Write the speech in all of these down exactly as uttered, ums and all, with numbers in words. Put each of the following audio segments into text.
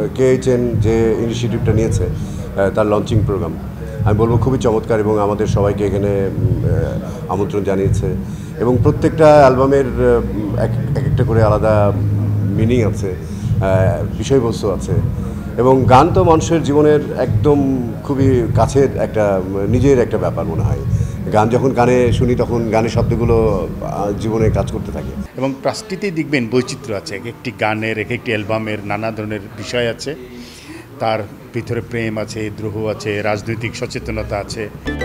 কেএইচএন যে ইনিশিয়েটিভটা নিয়েছে তার লঞ্চিং প্রোগ্রাম আমি বলবো খুবই চমৎকার এবং আমাদের সবাইকে এখানে আমন্ত্রণ জানিয়েছে এবং প্রত্যেকটা অ্যালবামের এক একটা করে আলাদা মিনিং আছে, বিষয়বস্তু আছে এবং গান তো মানুষের জীবনের একদম খুবই কাছের একটা নিজের একটা ব্যাপার মনে হয়। গান যখন গানে শুনি তখন গানের শব্দগুলো জীবনে কাজ করতে থাকে এবং পাঁচটিতেই দেখবেন বৈচিত্র্য আছে, এক একটি গানের এক একটি অ্যালবামের নানা ধরনের বিষয় আছে, তার ভিতরে প্রেম আছে, দ্রোহ আছে, রাজনৈতিক সচেতনতা আছে।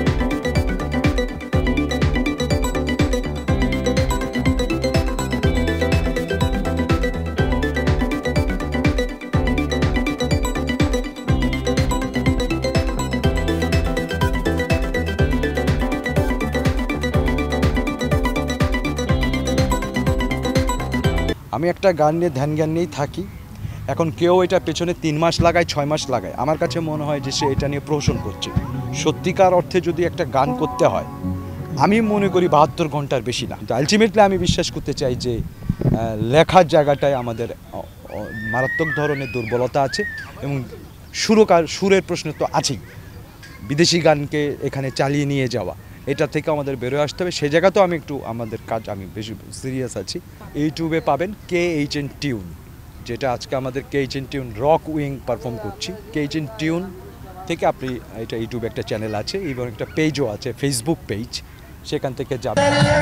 আমি একটা গান নিয়ে ধ্যান জ্ঞান নিয়েই থাকি। এখন কেউ এটা পেছনে তিন মাস লাগায়, ছয় মাস লাগায়, আমার কাছে মনে হয় যে সে এটা নিয়ে প্রহসন করছে। সত্যিকার অর্থে যদি একটা গান করতে হয় আমি মনে করি বাহাত্তর ঘন্টার বেশি না। আলটিমেটলি আমি বিশ্বাস করতে চাই যে লেখার জায়গাটায় আমাদের মারাত্মক ধরনের দুর্বলতা আছে এবং সুরকার সুরের প্রশ্ন তো আছেই। বিদেশি গানকে এখানে চালিয়ে নিয়ে যাওয়া, এটা থেকে আমাদের বেরোয় আসতে হবে। সেই জায়গাতেও আমি একটু আমাদের কাজ আমি বেশি সিরিয়াস আছি। ইউটিউবে পাবেন কেএইচএন টিউন, যেটা আজকে আমাদের KHN tune rock wing perform করছি। কেএইচএন টিউন থেকে আপনি এটা ইউটিউবে একটা চ্যানেল আছে এবং একটা পেজও আছে, ফেসবুক পেজ, সেখান থেকে যাবেন।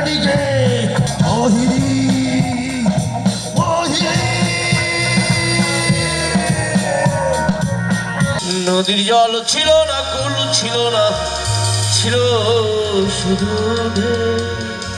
নদীর জল ছিল না, কুল ছিল না, ছিল শুধু